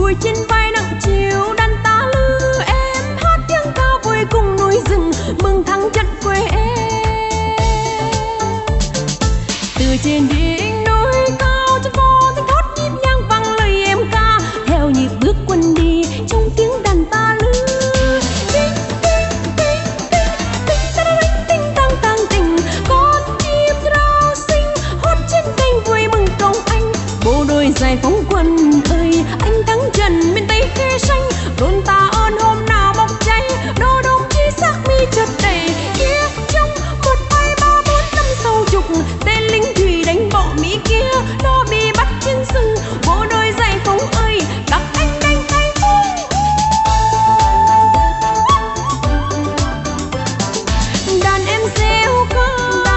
vui trên vai nặng chiều đàn ta lư em hát tiếng ca vui cùng núi rừng mừng thắng trận quê em. Từ trên đỉnh núi cao chân phố tiếng hót nhịp nhàng vang lời em ca theo nhịp bước quân đi trong tiếng đàn ta lư. Tinh tinh tinh tinh tinh ta đánh tinh tăng tăng tình con chim rao xinh hót trên cành vui mừng công anh. Bộ đội giải phóng quân ơi anh thắng trận miền Tây khe xanh đồn ta ơn hôm nào bốc cháy đô đồng chí xác mi chợt đầy kia trong 1 2 3 4 5 6 chục tên lính thủy đánh bộ Mỹ kia nó bị bắt trên rừng. Bộ đội giải phóng ơi các anh đánh tay vung đàn em reo ca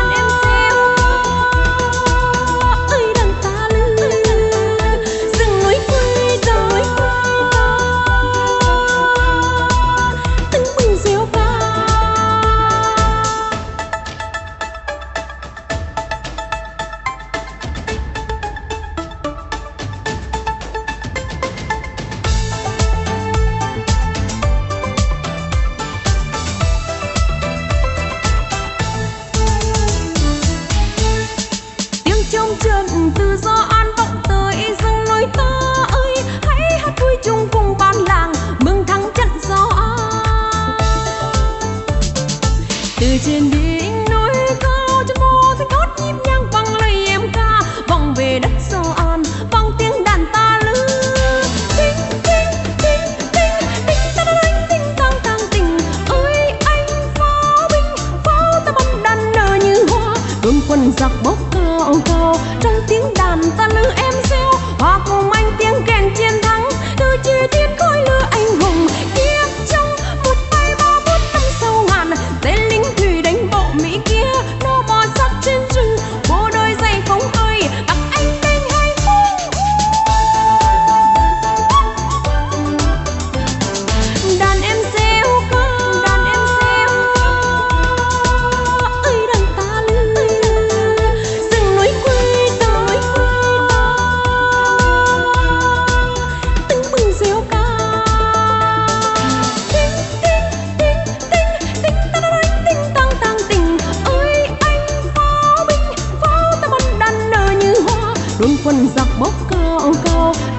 ơi đàn ta lư rừng núi quê đời tưng bừng reo ca. Tiếng trống trận tự do an vọng tới rừng núi ta ơi hãy hát vui chung cùng ban làng mừng thắng trận gió an. Từ trên đỉnh núi cao chân phố tiếng hót nhịp nhàng vang lời em ca vọng về đất gió an vang tiếng đàn ta lư. Tinh tinh tinh tinh tinh ta đánh tinh tăng tăng tình ơi anh pháo binh pháo ta bắn đàn nở như hoa đồn quân giặc bốc cao cao trong tiếng đàn ta lư em reo hòa cùng anh tiếng kèn chiến thắng từ chi tiết khói lửa anh hùng kia trong 1 2 3 4 5 6 ngàn tên lính thủy đánh bộ Mỹ kia nó bò sát trên rừng. Bộ đội giải phóng ơi các anh đánh hay vung đàn em reo ca ơi đàn ta lư rừng núi quê đời tưng bừng reo ca. Tinh tinh tinh tinh tinh ta đánh tinh tăng tăng tình ơi anh pháo binh pháo ta bắn đàn nở như hoa đồn quân giặc bốc cao cao